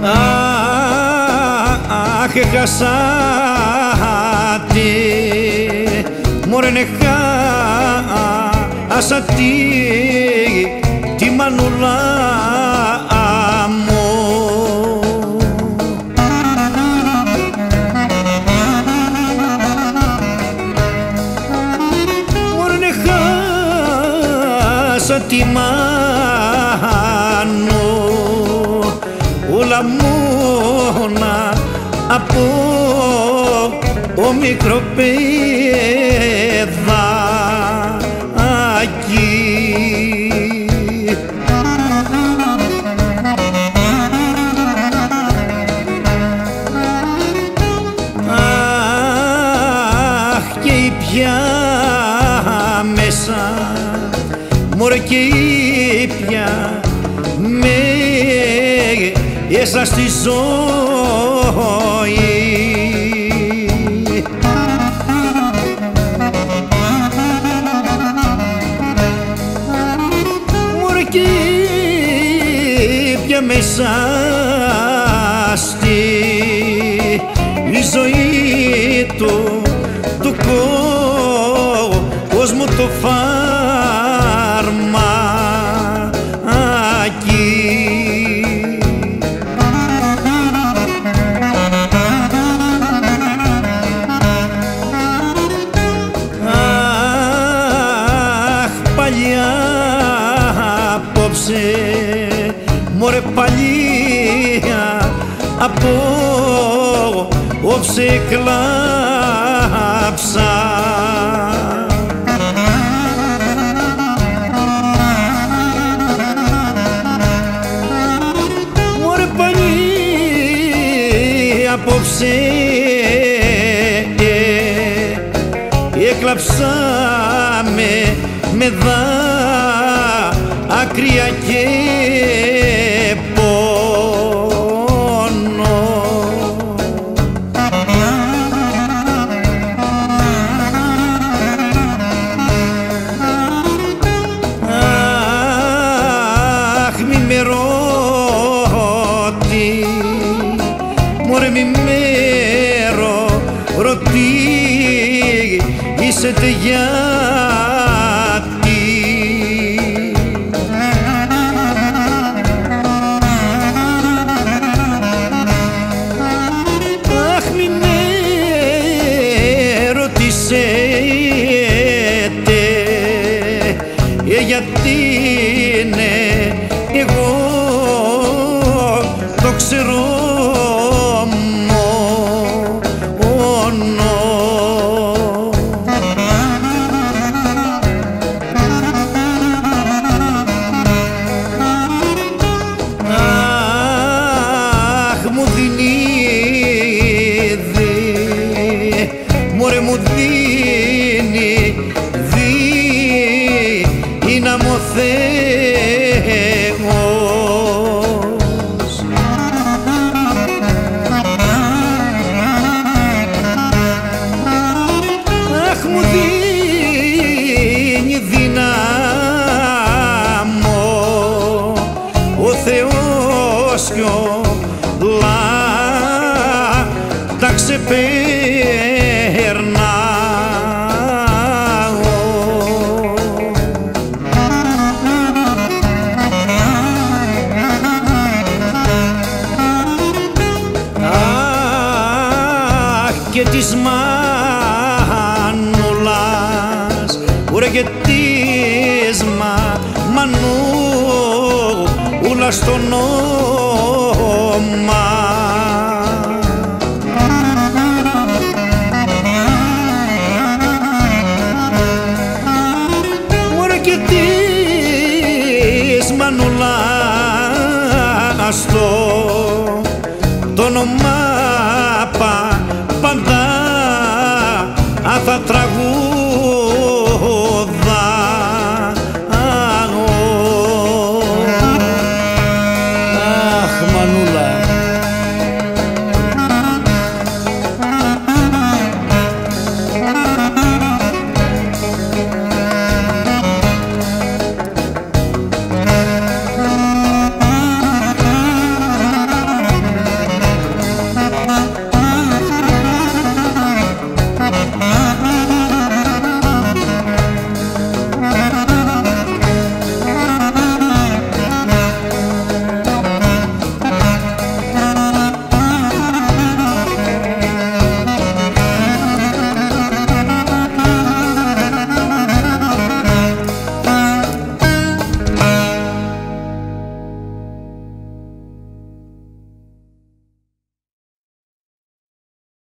Αχ, έχασα τη, μωρέ έχασα τη μανούλα μου. Μωρέ έχασα τη μάνου όλα μόνα από ο μικρό παιδάκι. Αχ, και ήπια μέσα, μωρέ και ήπια μέσα στη ζωή. Μωρέ και πια μέσα στη ζωή του κόσμου το φαρμάκι. Απόψε, μωρέ παλιά, απόψε κλάψα. Μωρέ παλιά, απόψε έκλαψα με δάκρυα και πόνο. Αχ, μη με ρώτη, μωρέ μη με ρωτήσετε γιατί. Αχ, μη με ρωτήσετε γιατί ναι, εγώ το ξέρω μόνο. Αχ, μου δίνει, μωρέ μου δίνει δύναμη ο Θεός. Αχ, μου δίνει δύναμη ο Θεός κι όλα τα ξεπερνάω. Αχ, και της μανούλας, ουρε και της μανούλας το όνομα. Ουρε και της μανούλας το